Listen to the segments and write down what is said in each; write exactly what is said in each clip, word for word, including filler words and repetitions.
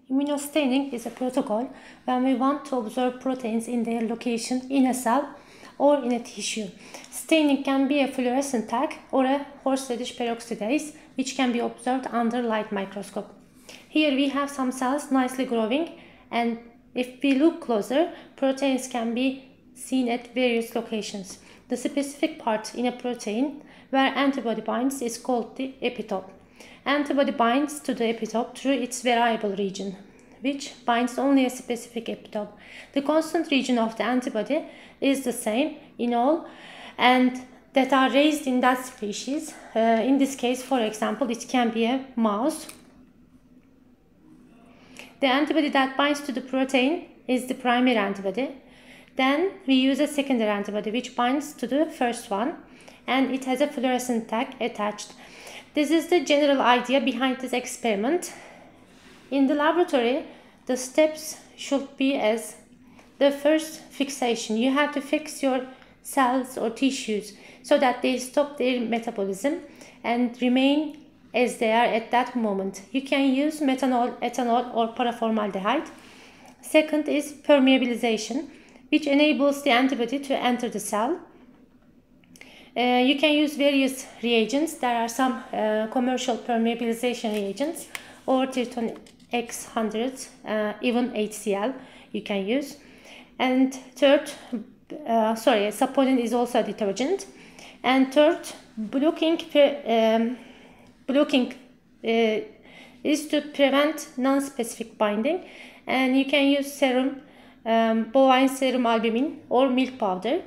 Immunostaining is a protocol when we want to observe proteins in their location in a cell or in a tissue. Staining can be a fluorescent tag or a horseradish peroxidase, which can be observed under light microscope. Here we have some cells nicely growing, and if we look closer, proteins can be seen at various locations. The specific part in a protein where antibody binds is called the epitope. Antibody binds to the epitope through its variable region, which binds only a specific epitope. The constant region of the antibody is the same in all and that are raised in that species. Uh, in this case, for example, it can be a mouse. The antibody that binds to the protein is the primary antibody. Then we use a secondary antibody which binds to the first one, and it has a fluorescent tag attached. This is the general idea behind this experiment. In the laboratory, the steps should be as the first fixation. You have to fix your cells or tissues so that they stop their metabolism and remain as they are at that moment. You can use methanol, ethanol or paraformaldehyde. Second is permeabilization, which enables the antibody to enter the cell. Uh, you can use various reagents. There are some uh, commercial permeabilization reagents, or Triton X one hundred, uh, even H C L you can use. And third, uh, sorry, saponin is also a detergent. And third, blocking, um, blocking uh, is to prevent non-specific binding. And you can use serum, um, bovine serum albumin or milk powder.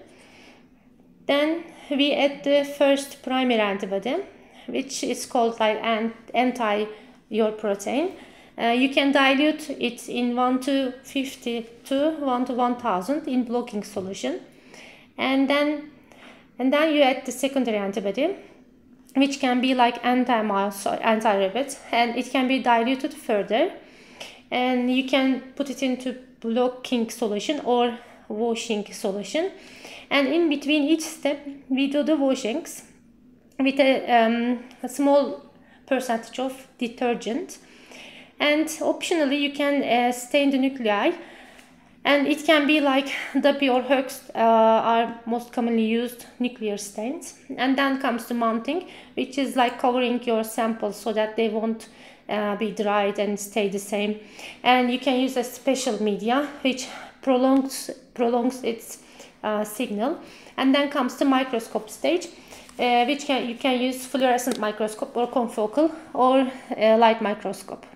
Then we add the first primary antibody, which is called like anti-your-protein. Uh, you can dilute it in one to fifty to one to one thousand in blocking solution. And then, and then you add the secondary antibody, which can be like anti-mouse or anti-rabbit, and it can be diluted further. And you can put it into blocking solution or washing solution. And in between each step, we do the washings with a, um, a small percentage of detergent. And optionally, you can uh, stain the nuclei. And it can be like W or Hoechst uh, are most commonly used nuclear stains. And then comes the mounting, which is like covering your samples so that they won't uh, be dried and stay the same. And you can use a special media which prolongs, prolongs its Uh, signal. And then comes the microscope stage, uh, which can, you can use fluorescent microscope or confocal or uh, light microscope.